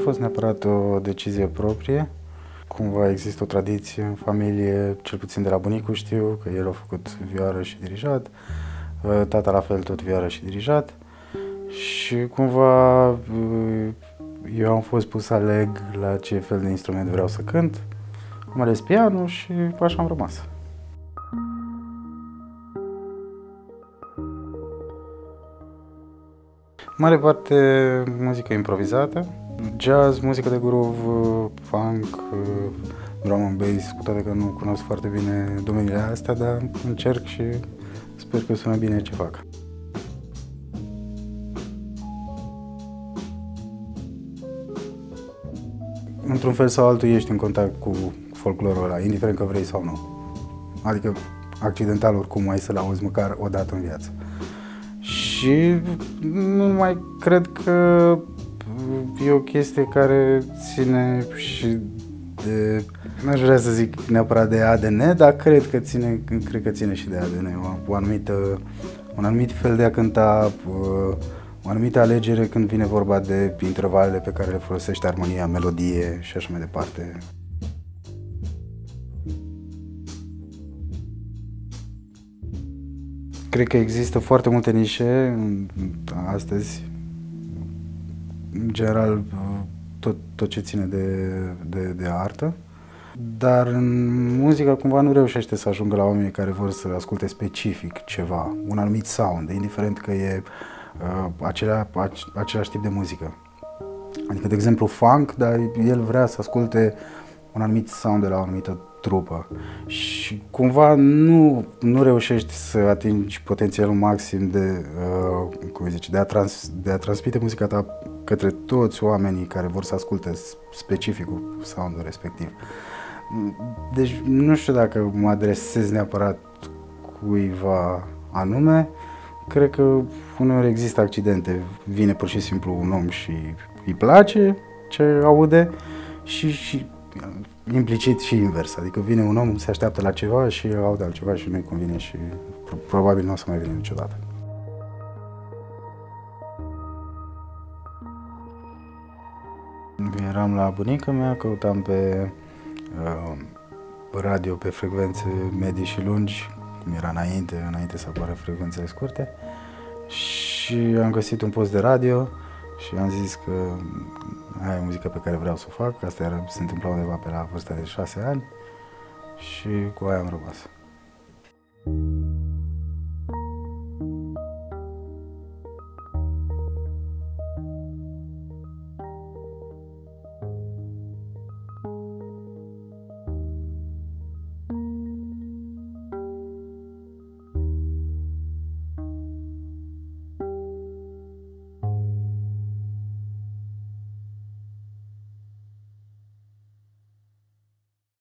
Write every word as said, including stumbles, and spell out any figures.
fost neapărat o decizie proprie. Cumva există o tradiție în familie, cel puțin de la bunicul știu, că el a făcut vioară și dirijat, tata la fel tot vioară și dirijat și cumva eu am fost pus să aleg la ce fel de instrument vreau să cânt. Am ales pianul și așa am rămas. Mare parte muzică improvizată, jazz, muzică de groove, funk, drum and bass, cu toate că nu cunosc foarte bine domeniile astea, dar încerc și sper că sună bine ce fac. Într-un fel sau altul ești în contact cu folclorul ăla, indiferent că vrei sau nu. Adică accidental oricum ai să-l auzi măcar o dată în viață. Și nu mai cred că e o chestie care ține și de, n-aș vrea să zic neapărat de A D N, dar cred că ține, cred că ține și de A D N. O, o anumită, un anumit fel de a cânta, o anumită alegere când vine vorba de intervalele pe care le folosește armonia, melodie și așa mai departe. Cred că există foarte multe nișe astăzi, în general tot, tot ce ține de, de, de artă, dar în muzica cumva nu reușește să ajungă la oamenii care vor să asculte specific ceva, un anumit sound, indiferent că e uh, acelea, același tip de muzică. Adică, de exemplu, funk, dar el vrea să asculte un anumit sound de la o anumită trupă și cumva nu, nu reușești să atingi potențialul maxim de, uh, cum zice, de, a trans, de a transmite muzica ta către toți oamenii care vor să asculte specificul soundul respectiv. Deci nu știu dacă mă adresez neapărat cuiva anume, cred că uneori există accidente, vine pur și simplu un om și îi place ce aude și, și implicit și invers, adică vine un om, se așteaptă la ceva și aude altceva și nu-i convine și probabil nu o să mai vină niciodată. Eram la bunica mea, căutam pe uh, radio pe frecvențe medii și lungi, cum era înainte, înainte să apară frecvențele scurte, și am găsit un post de radio și am zis că aia e muzica pe care vreau să o fac. Asta era, se întâmpla undeva pe la vârsta de șase ani și cu aia am rămas.